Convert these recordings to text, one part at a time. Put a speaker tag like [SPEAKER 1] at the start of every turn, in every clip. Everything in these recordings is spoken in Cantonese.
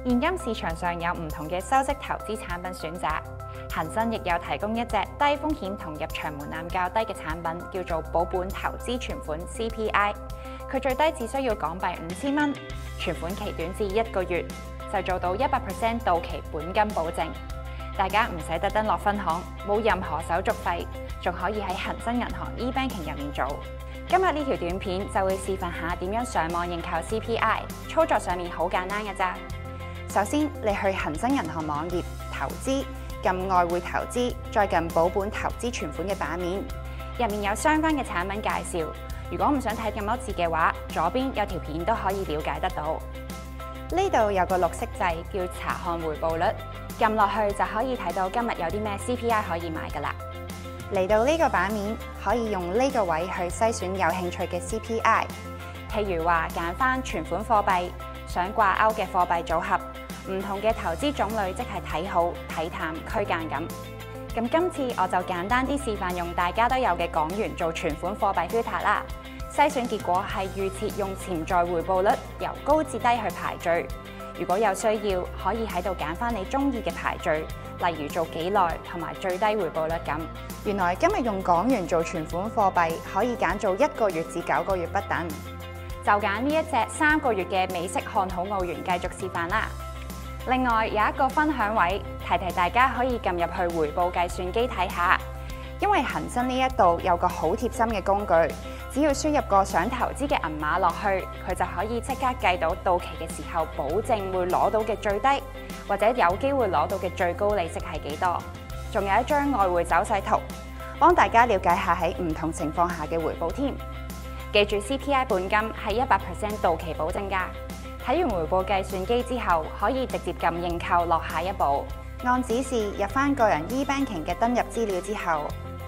[SPEAKER 1] 現金市場上有唔同嘅收息投資產品選擇，恒生亦有提供一隻低風險同入場門檻較低嘅產品，叫做保本投資存款 CPI。佢最低只需要港幣5000蚊，存款期短至1個月，就做到100% 到期本金保證。大家唔使特登落分行，冇任何手續費，仲可以喺恒生銀行 e-banking 入面做。今日呢條短片就會示範下點樣上網認購 CPI， 操作上面好簡單嘅咋。首先，你去恒生銀行網頁投資，撳外匯投資，再撳保本投資存款嘅版面，入面有相關嘅產品介紹。如果唔想睇咁多字嘅話，左邊有條片都可以了解得到。呢度有個綠色掣叫查看回報率，撳落去就可以睇到今日有啲咩 CPI 可以買㗎啦。嚟到呢個版面，可以用呢個位去篩選有興趣嘅 CPI， 譬如話揀返存款貨幣、想掛鈎嘅貨幣組合、唔同嘅投資種類，即係睇好、睇淡、區間咁。咁今次我就簡單啲示範用大家都有嘅港元做存款貨幣 filter 啦。篩選結果係預設用潛在回報率由高至低去排序。如果有需要，可以喺度揀返你中意嘅排序，例如做幾耐同埋最低回報率咁。原來今日用港元做存款貨幣，可以揀做1個月至9個月不等。就揀呢一隻3個月嘅美式看好澳元繼續示範啦。另外有一個分享位，提大家可以撳入去回報計算機睇下，因為恒生呢一度有個好貼心嘅工具，只要輸入個想投資嘅銀碼落去，佢就可以即刻計到到期嘅時候保證會攞到嘅最低，或者有機會攞到嘅最高利息係幾多。仲有一張外匯走勢圖，幫大家了解下喺唔同情況下嘅回報添。記住 CPI 本金係100% 到期保證㗎。睇完回報計算機之後，可以直接撳認購落下一步。按指示入返個人 e-banking 嘅登入資料之後，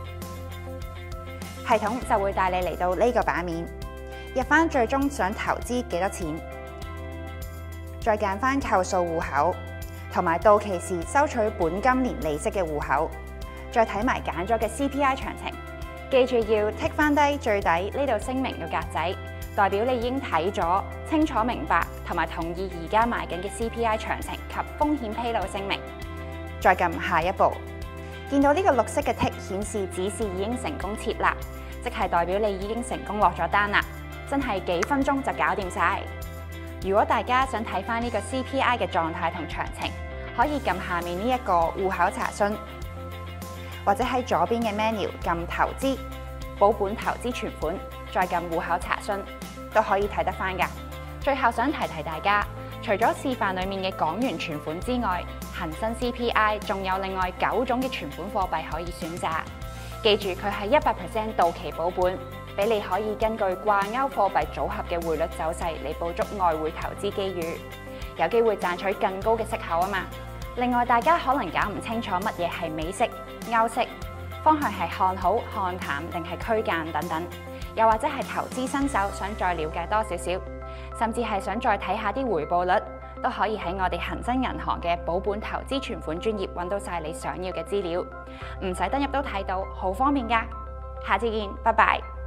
[SPEAKER 1] 系統就會帶你嚟到呢個版面，入返最終想投資幾多錢，再揀返扣數戶口，同埋到期時收取本金連利息嘅戶口，再睇埋揀咗嘅 CPI 詳情。記住要剔返低最底呢度聲明嘅格仔，代表你已經睇咗、清楚明白同埋同意而家賣緊嘅 CPI 詳情及風險披露聲明。再撳下一步，見到呢個綠色嘅 tick 顯示指示已經成功設立，即係代表你已經成功落咗單啦，真係幾分鐘就搞掂晒。如果大家想睇返呢個 CPI 嘅狀態同詳情，可以撳下面呢一個戶口查詢，或者喺左邊嘅 menu 撳投資、保本投資存款，再撳戶口查詢，都可以睇得返㗎。最後想提大家，除咗示範裡面嘅港元存款之外，恒生 CPI 仲有另外9種嘅存款貨幣可以選擇。記住佢係100% 到期保本，俾你可以根據掛鈎貨幣組合嘅匯率走勢嚟捕捉外匯投資機遇，有機會賺取更高嘅息口啊嘛。另外，大家可能搞唔清楚乜嘢係美息、歐息，方向係看好、看淡定係區間等等，又或者係投資新手想再了解多少少，甚至係想再睇下啲回報率，都可以喺我哋恒生銀行嘅保本投資存款專頁揾到晒你想要嘅資料，唔使登入都睇到，好方便㗎。下次見，拜拜。